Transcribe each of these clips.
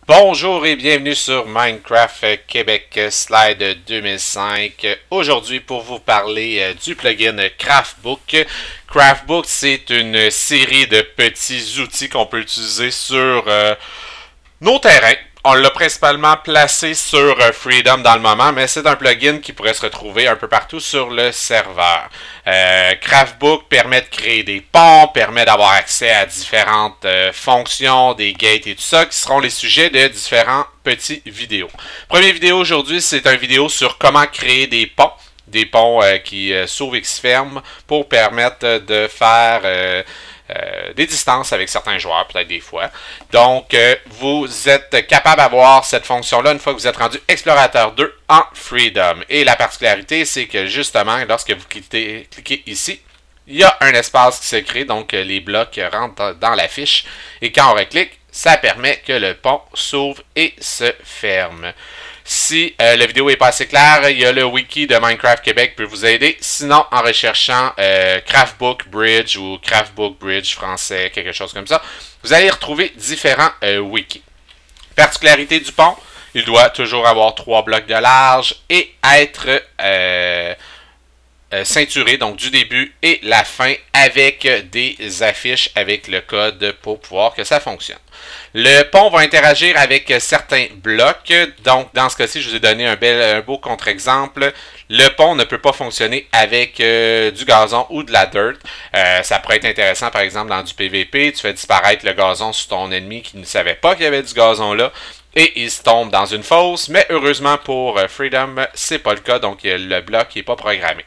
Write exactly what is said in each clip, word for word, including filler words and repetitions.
Bonjour et bienvenue sur Minecraft Québec Slide deux mille cinq. Aujourd'hui pour vous parler euh, du plugin Craftbook. Craftbook, c'est une série de petits outils qu'on peut utiliser sur euh, nos terrains. On l'a principalement placé sur Freedom dans le moment, mais c'est un plugin qui pourrait se retrouver un peu partout sur le serveur. Euh, Craftbook permet de créer des ponts, permet d'avoir accès à différentes euh, fonctions, des gates et tout ça, qui seront les sujets de différents petits vidéos. Première vidéo aujourd'hui, c'est une vidéo sur comment créer des ponts. Des ponts euh, qui euh, s'ouvrent et qui se ferment pour permettre de faire euh, euh, des distances avec certains joueurs, peut-être des fois. Donc, euh, vous êtes capable d'avoir cette fonction-là une fois que vous êtes rendu Explorateur deux en Freedom. Et la particularité, c'est que justement, lorsque vous cliquez, cliquez ici, il y a un espace qui se crée, donc euh, les blocs rentrent dans la fiche. Et quand on reclique, ça permet que le pont s'ouvre et se ferme. Si euh, la vidéo n'est pas assez claire, il y a le wiki de Minecraft Québec qui peut vous aider. Sinon, en recherchant euh, Craftbook Bridge ou Craftbook Bridge français, quelque chose comme ça, vous allez retrouver différents euh, wikis. Particularité du pont, il doit toujours avoir trois blocs de large et être euh, euh, ceinturé, donc du début et la fin, avec des affiches avec le code pour pouvoir que ça fonctionne. Le pont va interagir avec certains blocs. Donc, dans ce cas-ci, je vous ai donné un, bel, un beau contre-exemple. Le pont ne peut pas fonctionner avec euh, du gazon ou de la dirt. Euh, ça pourrait être intéressant, par exemple, dans du P V P. Tu fais disparaître le gazon sur ton ennemi qui ne savait pas qu'il y avait du gazon là. Et il se tombe dans une fosse. Mais heureusement pour euh, Freedom, c'est pas le cas. Donc, le bloc n'est pas programmé.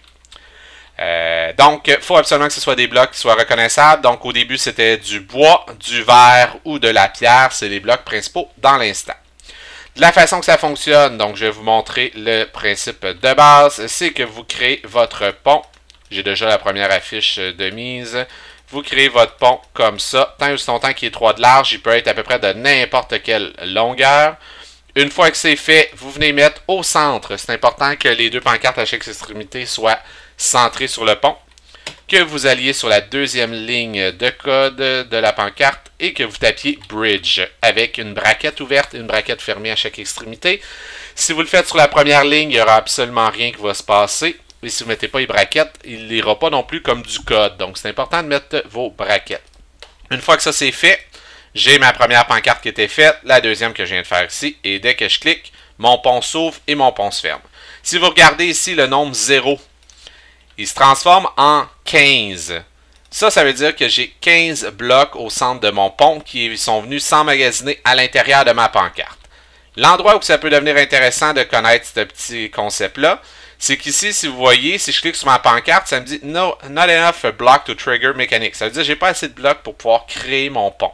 Euh, donc, il faut absolument que ce soit des blocs qui soient reconnaissables. Donc, au début, c'était du bois, du verre ou de la pierre. C'est les blocs principaux dans l'instant. De la façon que ça fonctionne, donc je vais vous montrer le principe de base. C'est que vous créez votre pont. J'ai déjà la première affiche de mise. Vous créez votre pont comme ça. Tant et aussi longtemps qu'il est trois de large, il peut être à peu près de n'importe quelle longueur. Une fois que c'est fait, vous venez mettre au centre. C'est important que les deux pancartes à chaque extrémité soient centré sur le pont, que vous alliez sur la deuxième ligne de code de la pancarte et que vous tapiez Bridge avec une braquette ouverte et une braquette fermée à chaque extrémité. Si vous le faites sur la première ligne, il n'y aura absolument rien qui va se passer. Et si vous ne mettez pas les braquettes, il n'ira pas non plus comme du code. Donc c'est important de mettre vos braquettes. Une fois que ça c'est fait, j'ai ma première pancarte qui était faite, la deuxième que je viens de faire ici, et dès que je clique, mon pont s'ouvre et mon pont se ferme. Si vous regardez ici le nombre zéro, il se transforme en quinze. Ça, ça veut dire que j'ai quinze blocs au centre de mon pont qui sont venus s'emmagasiner à l'intérieur de ma pancarte. L'endroit où ça peut devenir intéressant de connaître ce petit concept-là, c'est qu'ici, si vous voyez, si je clique sur ma pancarte, ça me dit no, « Not enough block to trigger mechanics ». Ça veut dire que je n'ai pas assez de blocs pour pouvoir créer mon pont.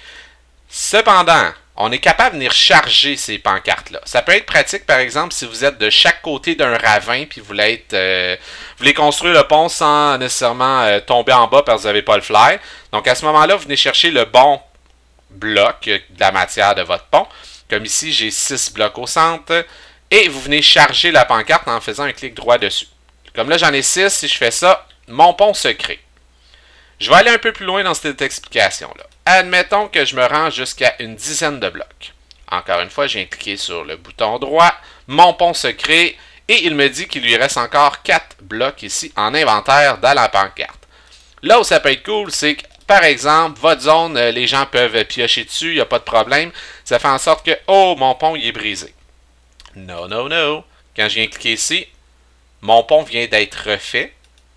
Cependant, on est capable de venir charger ces pancartes-là. Ça peut être pratique, par exemple, si vous êtes de chaque côté d'un ravin puis vous voulez, être, euh, vous voulez construire le pont sans nécessairement euh, tomber en bas parce que vous n'avez pas le fly. Donc, à ce moment-là, vous venez chercher le bon bloc de la matière de votre pont. Comme ici, j'ai six blocs au centre. Et vous venez charger la pancarte en faisant un clic droit dessus. Comme là, j'en ai six. Si je fais ça, mon pont se crée. Je vais aller un peu plus loin dans cette explication-là. Admettons que je me rends jusqu'à une dizaine de blocs. Encore une fois, je viens cliquer sur le bouton droit. Mon pont se crée et il me dit qu'il lui reste encore quatre blocs ici en inventaire dans la pancarte. Là où ça peut être cool, c'est que, par exemple, votre zone, les gens peuvent piocher dessus, il n'y a pas de problème. Ça fait en sorte que, oh, mon pont il est brisé. Non, non, non. Quand je viens cliquer ici, mon pont vient d'être refait.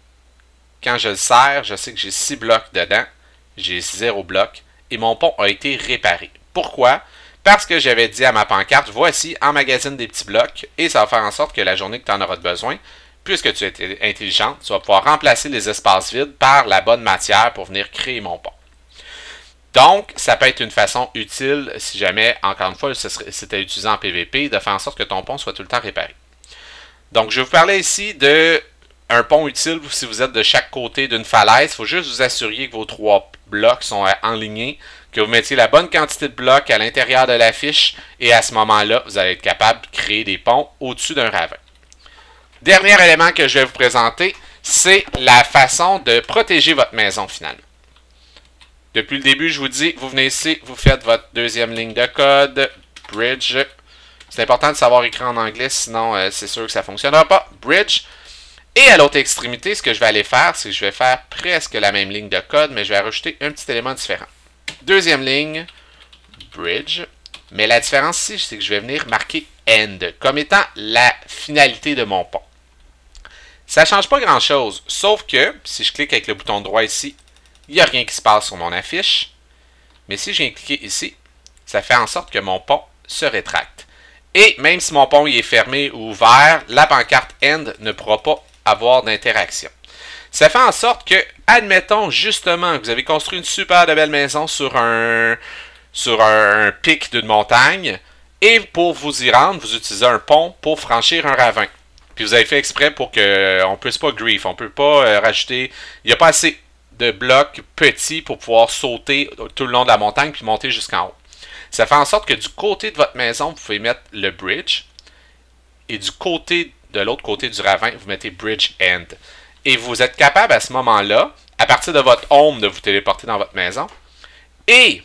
Quand je le serre, je sais que j'ai six blocs dedans. J'ai zéro bloc et mon pont a été réparé. Pourquoi? Parce que j'avais dit à ma pancarte, voici, emmagasine des petits blocs et ça va faire en sorte que la journée que tu en auras besoin, puisque tu es intelligente, tu vas pouvoir remplacer les espaces vides par la bonne matière pour venir créer mon pont. Donc, ça peut être une façon utile, si jamais, encore une fois, c'était utilisé en P V P, de faire en sorte que ton pont soit tout le temps réparé. Donc, je vais vous parler ici de un pont utile si vous êtes de chaque côté d'une falaise. Il faut juste vous assurer que vos trois blocs sont enlignés, que vous mettiez la bonne quantité de blocs à l'intérieur de la fiche et à ce moment-là, vous allez être capable de créer des ponts au-dessus d'un ravin. Dernier élément que je vais vous présenter, c'est la façon de protéger votre maison finalement. Depuis le début, je vous dis, vous venez ici, vous faites votre deuxième ligne de code, bridge. C'est important de savoir écrire en anglais, sinon euh, c'est sûr que ça ne fonctionnera pas. Bridge. Et à l'autre extrémité, ce que je vais aller faire, c'est que je vais faire presque la même ligne de code, mais je vais rajouter un petit élément différent. Deuxième ligne, bridge. Mais la différence ici, c'est que je vais venir marquer end, comme étant la finalité de mon pont. Ça ne change pas grand-chose, sauf que, si je clique avec le bouton droit ici, il n'y a rien qui se passe sur mon affiche. Mais si je viens cliquer ici, ça fait en sorte que mon pont se rétracte. Et même si mon pont il est fermé ou ouvert, la pancarte end ne pourra pas avoir d'interaction. Ça fait en sorte que, admettons justement que vous avez construit une super de belle maison sur un, sur un, un pic d'une montagne, et pour vous y rendre, vous utilisez un pont pour franchir un ravin. Puis vous avez fait exprès pour qu'on ne puisse pas grief, on ne peut pas euh, rajouter, il n'y a pas assez de blocs petits pour pouvoir sauter tout le long de la montagne puis monter jusqu'en haut. Ça fait en sorte que du côté de votre maison, vous pouvez mettre le bridge, et du côté de l'autre côté du ravin, vous mettez bridge end. Et vous êtes capable à ce moment-là, à partir de votre home, de vous téléporter dans votre maison. Et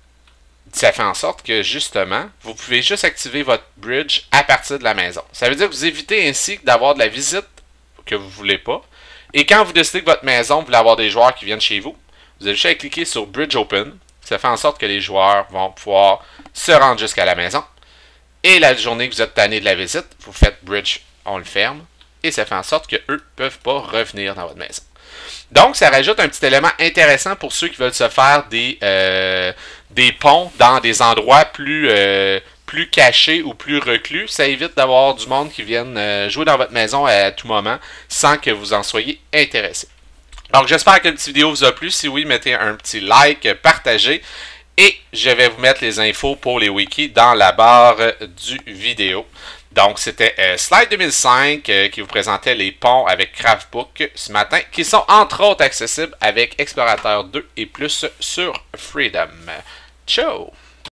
ça fait en sorte que, justement, vous pouvez juste activer votre bridge à partir de la maison. Ça veut dire que vous évitez ainsi d'avoir de la visite que vous ne voulez pas. Et quand vous décidez que votre maison, vous voulez avoir des joueurs qui viennent chez vous, vous avez juste à cliquer sur Bridge Open. Ça fait en sorte que les joueurs vont pouvoir se rendre jusqu'à la maison. Et la journée que vous êtes tanné de la visite, vous faites Bridge, on le ferme. Et ça fait en sorte qu'eux ne peuvent pas revenir dans votre maison. Donc, ça rajoute un petit élément intéressant pour ceux qui veulent se faire des, euh, des ponts dans des endroits plus, euh, plus cachés ou plus reclus. Ça évite d'avoir du monde qui vienne euh, jouer dans votre maison à tout moment sans que vous en soyez intéressé. Donc, j'espère que la petite vidéo vous a plu. Si oui, mettez un petit like, partagez. Et je vais vous mettre les infos pour les wikis dans la barre du vidéo. Donc, c'était euh, Slide deux mille cinq euh, qui vous présentait les ponts avec Craftbook ce matin, qui sont entre autres accessibles avec Explorateur deux et plus sur Freedom. Ciao!